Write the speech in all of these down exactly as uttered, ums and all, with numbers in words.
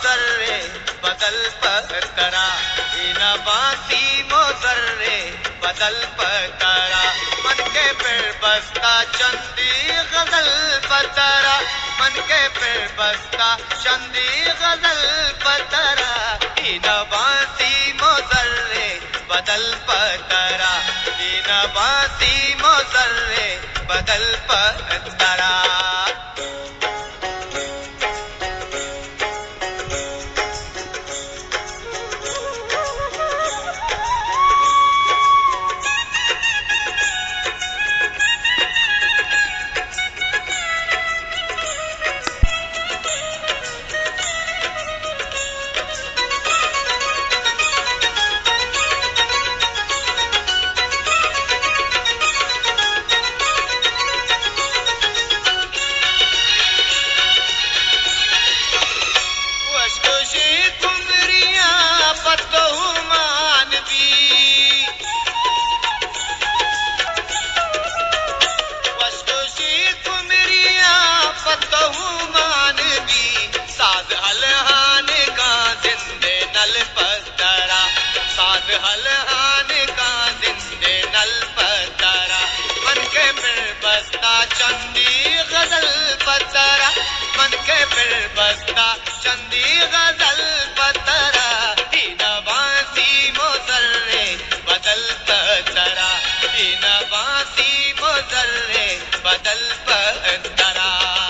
मोजर्रे बदल पतरा इन बासी मोजर्रे बदल पतरा मन के फिर बस्ता चंदी गजल पतरा मन के फिर बस्ता चंदी गजल पतरा इन बासी मोजर्रे बदल पतरा इन बासी मोजर्रे बदल पतरा हलहान का जिंदे नल पतरा मन के फिर बस्ता चंदी गजल पतरा मन के फिर बस्ता चंदी गजल पतरा इन बासी मोजर्रे बदल पतरा इन बासी मोजर्रे बदल पतरा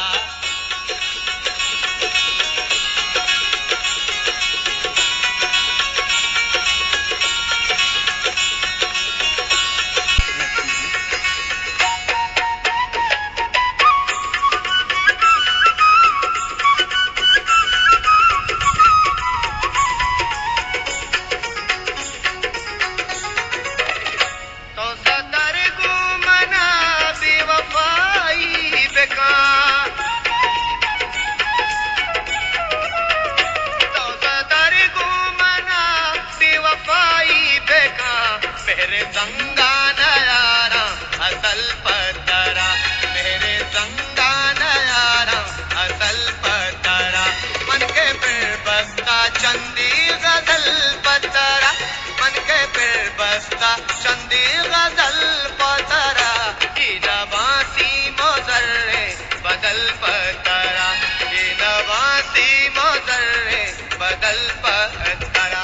मेरे संगान यारा असल पतरा मेरे संगान यारा असल पतरा मन के फिर बस्ता चंदी गजल पतरा मन के फिर बस्ता चंदी गजल पतरा इन बासी मोजर्रे बदल पतरा इन बासी मोजर्रे बदल पतरा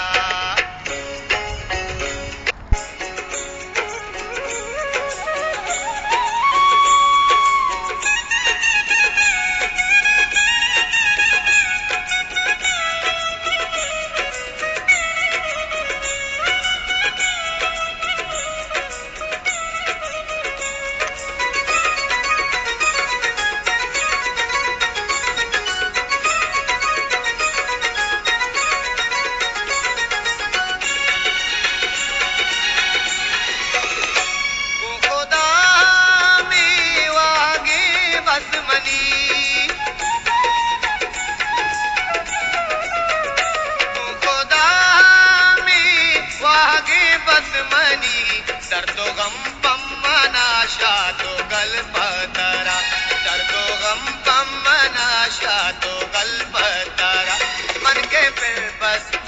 दर्दो गम पम मनाशा तो गल पतरा दर्दो गम पम मनाशा तो गल पतरा मन के फिर बस